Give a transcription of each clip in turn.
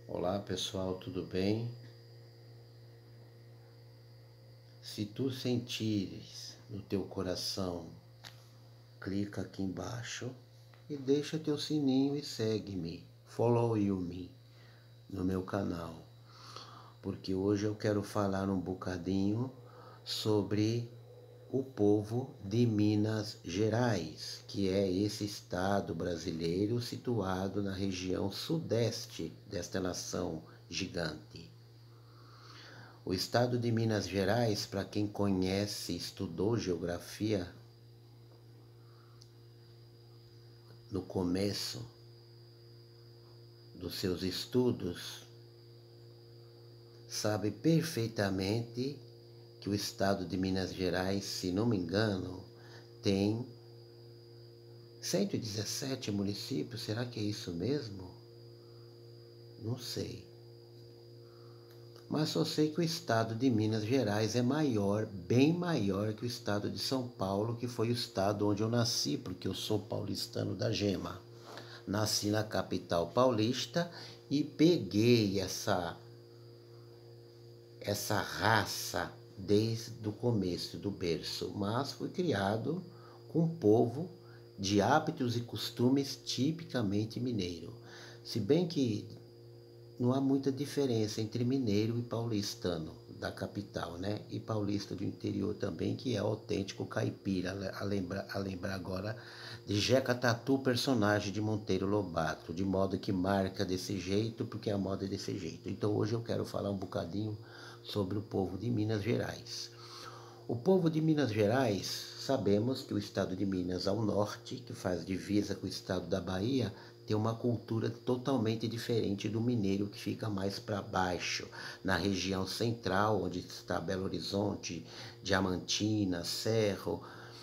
Olá pessoal, tudo bem? Se tu sentires no teu coração, clica aqui embaixo e deixa teu sininho e segue-me, follow you me no meu canal, porque hoje eu quero falar um bocadinho sobre o povo de Minas Gerais, que é esse estado brasileiro situado na região sudeste desta nação gigante. O estado de Minas Gerais, para quem conhece, estudou geografia no começo dos seus estudos, sabe perfeitamente que o estado de Minas Gerais, se não me engano, tem 117 municípios. Será que é isso mesmo? Não sei. Mas só sei que o estado de Minas Gerais é maior, bem maior que o estado de São Paulo, que foi o estado onde eu nasci, porque eu sou paulistano da gema. Nasci na capital paulista e peguei essa raça desde o começo do berço, mas fui criado com um povo de hábitos e costumes tipicamente mineiro. Se bem que não há muita diferença entre mineiro e paulistano da capital, né? E paulista do interior também, que é autêntico caipira, a lembrar agora de Jeca Tatu, personagem de Monteiro Lobato, de modo que marca desse jeito, porque a moda é desse jeito. Então hoje eu quero falar um bocadinho sobre o povo de Minas Gerais. O povo de Minas Gerais, sabemos que o estado de Minas ao norte, que faz divisa com o estado da Bahia, tem uma cultura totalmente diferente do mineiro, que fica mais para baixo, na região central, onde está Belo Horizonte, Diamantina, Cerro,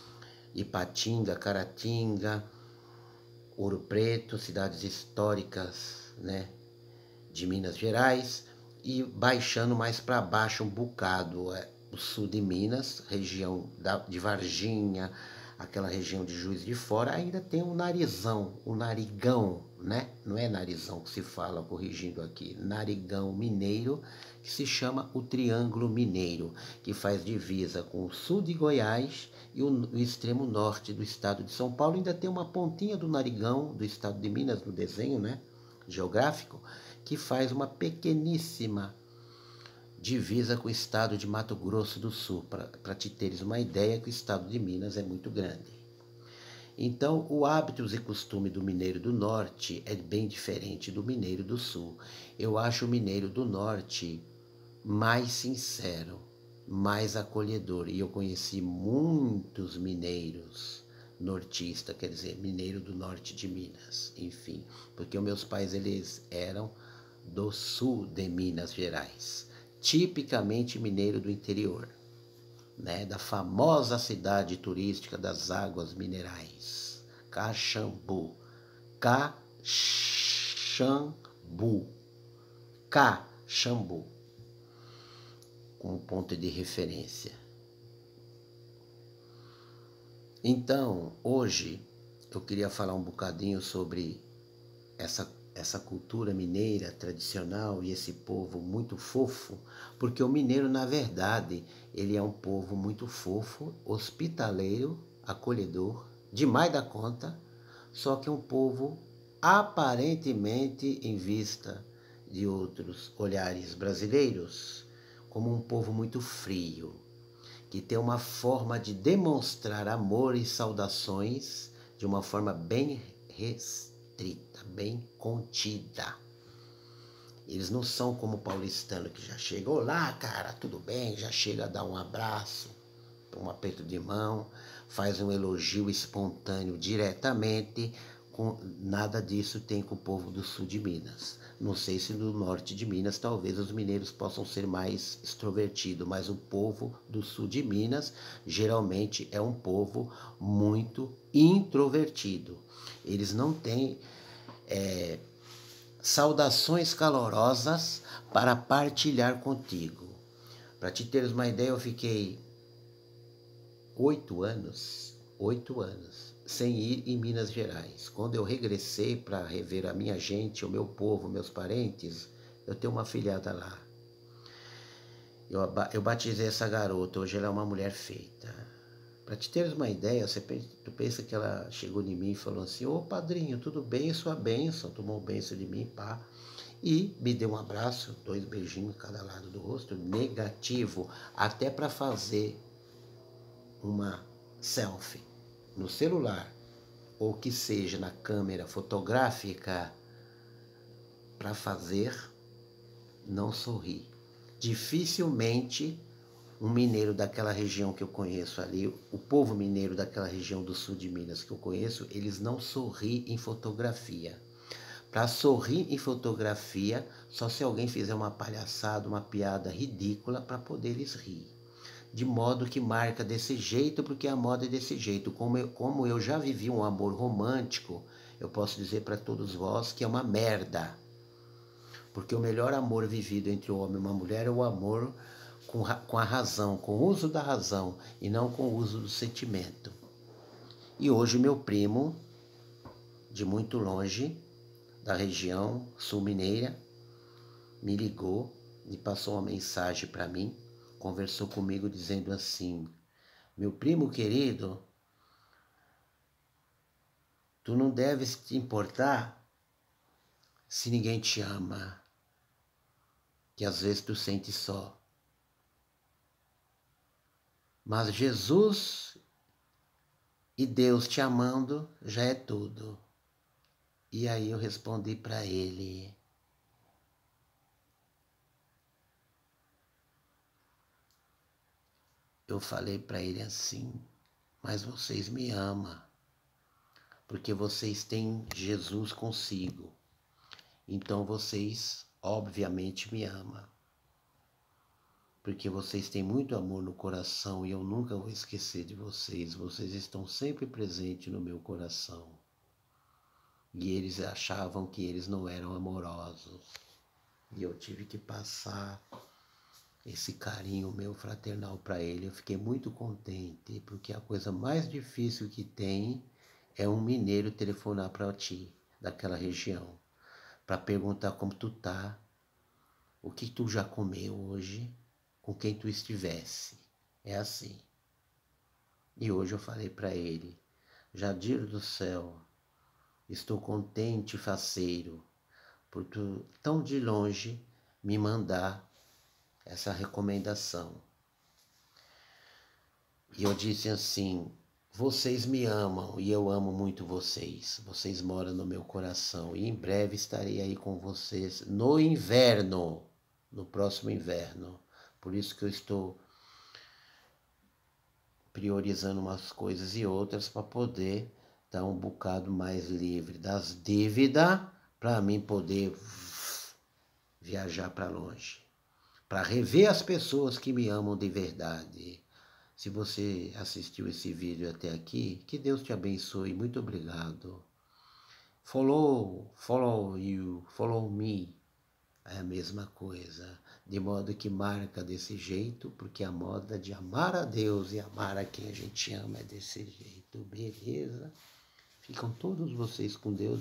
Ipatinga, Caratinga, Ouro Preto, cidades históricas, né, de Minas Gerais, e baixando mais para baixo um bocado, o sul de Minas, região de Varginha, aquela região de Juiz de Fora, ainda tem o narizão, o narigão, né? Não é narizão que se fala, corrigindo aqui, narigão mineiro, que se chama o Triângulo Mineiro, que faz divisa com o sul de Goiás e o extremo norte do estado de São Paulo. Ainda tem uma pontinha do narigão do estado de Minas no desenho, né, geográfico, que faz uma pequeníssima divisa com o estado de Mato Grosso do Sul, para te teres uma ideia que o estado de Minas é muito grande. Então, o hábitos e costume do mineiro do norte é bem diferente do mineiro do sul. Eu acho o mineiro do norte mais sincero, mais acolhedor. E eu conheci muitos mineiros nortistas, quer dizer, mineiro do norte de Minas, enfim, porque os meus pais eles eram do sul de Minas Gerais, tipicamente mineiro do interior, né, da famosa cidade turística das águas minerais, Caxambu. Caxambu. Caxambu, com ponto de referência. Então, hoje eu queria falar um bocadinho sobre essa cultura mineira tradicional e esse povo muito fofo, porque o mineiro, na verdade, ele é um povo muito fofo, hospitaleiro, acolhedor, demais da conta, só que é um povo aparentemente, em vista de outros olhares brasileiros, como um povo muito frio, que tem uma forma de demonstrar amor e saudações de uma forma bem restrita, bem contida. Eles não são como o paulistano, que já chega, olá cara, tudo bem? Já chega a dar um abraço, um aperto de mão, faz um elogio espontâneo diretamente. Nada disso tem com o povo do sul de Minas. Não sei se no norte de Minas talvez os mineiros possam ser mais extrovertidos, mas o povo do sul de Minas geralmente é um povo muito introvertido. Eles não têm saudações calorosas para partilhar contigo. Para te teres uma ideia, eu fiquei 8 anos sem ir em Minas Gerais. Quando eu regressei para rever a minha gente, o meu povo, meus parentes, Eu tenho uma filhada lá. Eu batizei essa garota, hoje ela é uma mulher feita. Para te teres uma ideia, tu pensa que ela chegou em mim e falou assim: ô padrinho, tudo bem, sua bênção, tomou bênção de mim, pá. E me deu um abraço, 2 beijinhos em cada lado do rosto, negativo, até para fazer uma selfie no celular, ou que seja na câmera fotográfica, para fazer, não sorri. Dificilmente um mineiro daquela região que eu conheço ali, o povo mineiro daquela região do sul de Minas que eu conheço, eles não sorriem em fotografia. Para sorrir em fotografia, só se alguém fizer uma palhaçada, uma piada ridícula para poder eles rir. De modo que marca desse jeito, porque a moda é desse jeito. Como eu já vivi um amor romântico, eu posso dizer para todos vós que é uma merda. Porque o melhor amor vivido entre um homem e uma mulher é o amor com a razão, com o uso da razão e não com o uso do sentimento. E hoje meu primo, de muito longe, da região sul-mineira, me ligou e passou uma mensagem para mim, conversou comigo dizendo assim: meu primo querido, tu não deves te importar se ninguém te ama, que às vezes tu sente só. Mas Jesus e Deus te amando já é tudo. E aí eu respondi para ele: eu falei para ele assim, mas vocês me amam, porque vocês têm Jesus consigo. Então vocês, obviamente, me amam. Porque vocês têm muito amor no coração e eu nunca vou esquecer de vocês. Vocês estão sempre presentes no meu coração. E eles achavam que eles não eram amorosos. E eu tive que passar esse carinho meu fraternal para ele. Eu fiquei muito contente, porque a coisa mais difícil que tem é um mineiro telefonar para ti, daquela região, para perguntar como tu tá, o que tu já comeu hoje, com quem tu estivesse. É assim. E hoje eu falei para ele: Jadir do céu, estou contente e faceiro por tu tão de longe me mandar essa recomendação. E eu disse assim: vocês me amam e eu amo muito vocês. Vocês moram no meu coração e em breve estarei aí com vocês no inverno, no próximo inverno. Por isso que eu estou priorizando umas coisas e outras para poder estar um bocado mais livre das dívidas, para mim poder viajar para longe, para rever as pessoas que me amam de verdade. Se você assistiu esse vídeo até aqui, que Deus te abençoe. Muito obrigado. Follow you, follow me. É a mesma coisa. De modo que marca desse jeito, porque a moda de amar a Deus e amar a quem a gente ama é desse jeito. Beleza? Ficam todos vocês com Deus.